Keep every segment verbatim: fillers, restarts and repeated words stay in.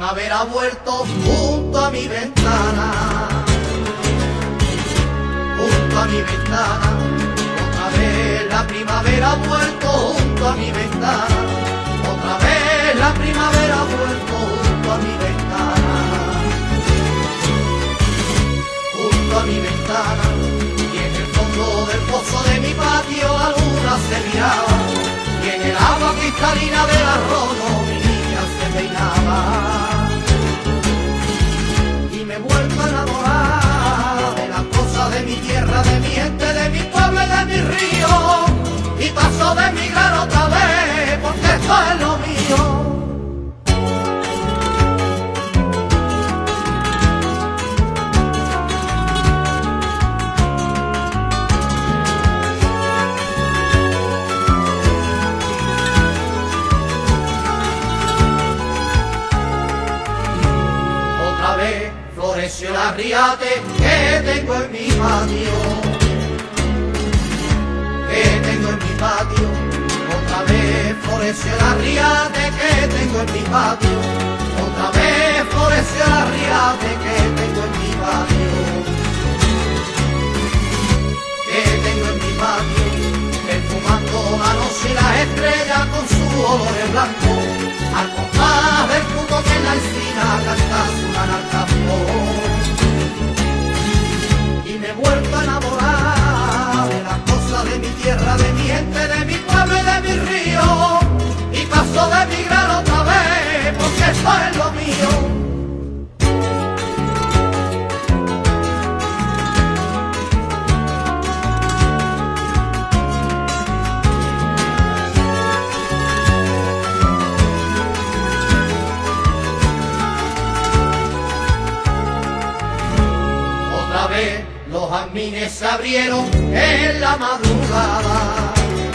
primavera ha vuelto junto a mi ventana, junto a mi ventana. Otra vez la primavera ha vuelto junto a mi ventana, otra vez la primavera ha vuelto junto a mi ventana, junto a mi ventana. Y en el fondo del pozo de mi patio la luna se miraba, y en el agua cristalina del arroyo mi niña se peinaba. Y me vuelvo a enamorar de las cosas de mi tierra, de mi gente, de mi pueblo y de mi río, y paso de emigrar otra vez porque esto es lo mío. Floreció el arriate que tengo en mi patio, que tengo en mi patio. Otra vez floreció el arriate que tengo en mi patio, otra vez floreció el arriate que tengo en mi patio, que tengo en mi patio, perfumando la noche y las estrellas con su olor blanco, al compás del fruto que en la encina canta suena al campo. Y me he vuelto a enamorar de las cosas de mi tierra, de mi gente, de mi pueblo y de mi río, y paso de emigrar otra vez porque esto es lo mío. Los jazmines se abrieron en la madrugada,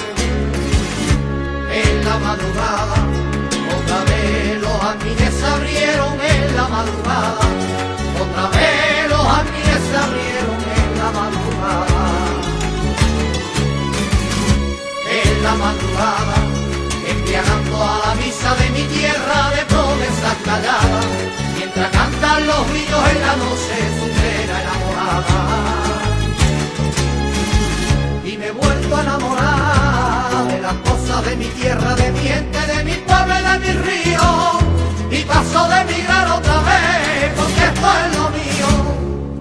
en la madrugada. Otra vez los jazmines se abrieron en la madrugada, otra vez los jazmines se abrieron en la madrugada, en la madrugada, embriagando a la misa de mi tierra de promesas calladas, mientras cantan los grillos en la noche su pena enamorada. Y me he vuelto a enamorar de las cosas de mi tierra, de mi gente, de mi pueblo y de mi río, y paso de emigrar otra vez porque esto es lo mío.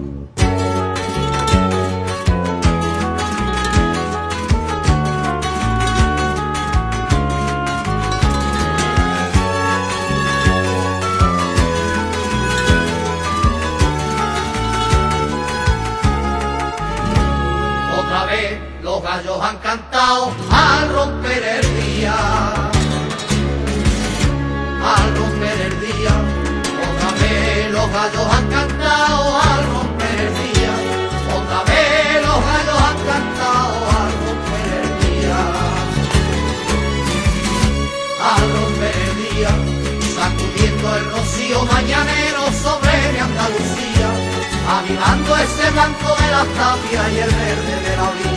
Los gallos han cantado al romper el día, al romper el día. Otra vez los gallos han cantado al romper el día, otra vez los gallos han cantado al romper el día, al romper el día, sacudiendo el rocío mañanero sobre mi Andalucía, avivando ese blanco de la tapia y el verde de la oliva.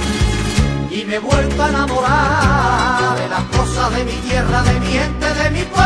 Y me he vuelto a enamorar de las cosas de mi tierra, de mi gente, de mi pueblo